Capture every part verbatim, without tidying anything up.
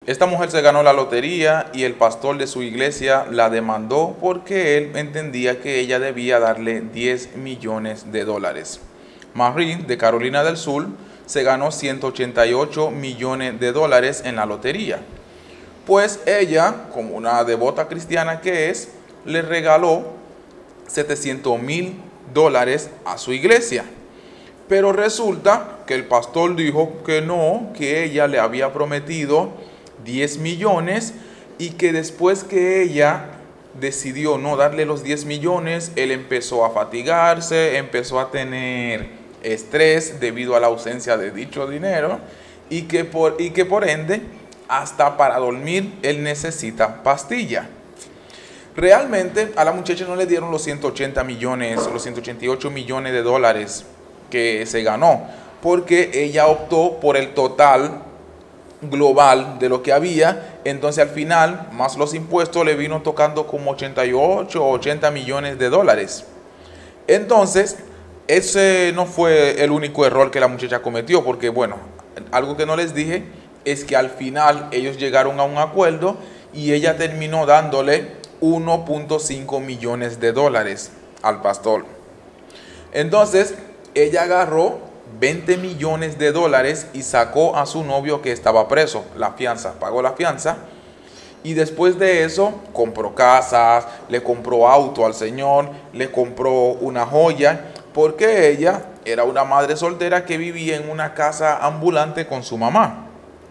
esta mujer se ganó la lotería y el pastor de su iglesia la demandó porque él entendía que ella debía darle diez millones de dólares. Marie, de Carolina del Sur, se ganó ciento ochenta y ocho millones de dólares en la lotería. Pues ella, como una devota cristiana que es, le regaló setecientos mil dólares a su iglesia. Pero resulta que el pastor dijo que no, que ella le había prometido diez millones y que después que ella decidió no darle los diez millones, él empezó a fatigarse, empezó a tener estrés debido a la ausencia de dicho dinero y que por, y que por ende hasta para dormir él necesita pastilla. Realmente a la muchacha no le dieron los ciento ochenta millones, los ciento ochenta y ocho millones de dólares que se ganó, porque ella optó por el total global de lo que había. Entonces al final, más los impuestos, le vino tocando como ochenta y ocho o ochenta millones de dólares. Entonces ese no fue el único error que la muchacha cometió, porque bueno, algo que no les dije es que al final ellos llegaron a un acuerdo y ella terminó dándole uno punto cinco millones de dólares al pastor. Entonces ella agarró veinte millones de dólares y sacó a su novio que estaba preso, la fianza, pagó la fianza. Y después de eso compró casas, le compró auto al señor, le compró una joya, porque ella era una madre soltera que vivía en una casa ambulante con su mamá.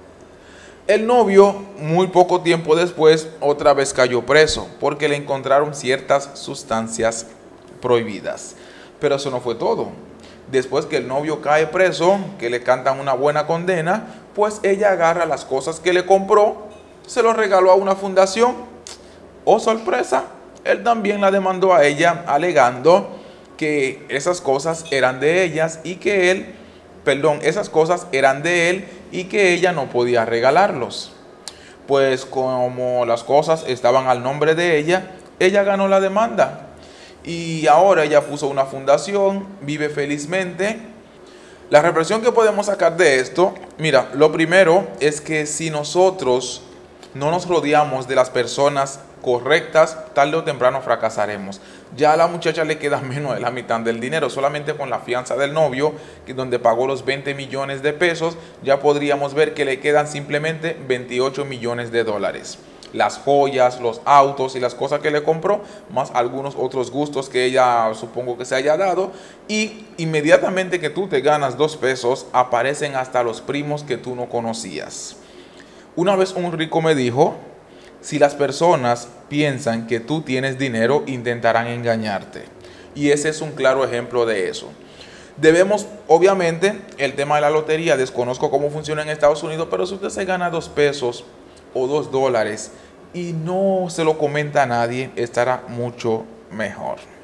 El novio, muy poco tiempo después, otra vez cayó preso porque le encontraron ciertas sustancias prohibidas. Pero eso no fue todo. Después que el novio cae preso, que le cantan una buena condena, pues ella agarra las cosas que le compró, se los regaló a una fundación. ¡Oh, sorpresa! Él también la demandó a ella, alegando que esas cosas eran de ellas y que él, perdón, esas cosas eran de él y que ella no podía regalarlos. Pues como las cosas estaban al nombre de ella, ella ganó la demanda. Y ahora ella puso una fundación, vive felizmente. La reflexión que podemos sacar de esto, mira, lo primero es que si nosotros no nos rodeamos de las personas correctas, tarde o temprano fracasaremos. Ya a la muchacha le queda menos de la mitad del dinero, solamente con la fianza del novio, que donde pagó los veinte millones de pesos, ya podríamos ver que le quedan simplemente veintiocho millones de dólares. Las joyas, los autos y las cosas que le compró, más algunos otros gustos que ella supongo que se haya dado, y inmediatamente que tú te ganas dos pesos, aparecen hasta los primos que tú no conocías. Una vez un rico me dijo: si las personas piensan que tú tienes dinero, intentarán engañarte. Y ese es un claro ejemplo de eso. Debemos, obviamente, el tema de la lotería, desconozco cómo funciona en Estados Unidos, pero si usted se gana dos pesos o dos dólares y no se lo comenta a nadie, estará mucho mejor.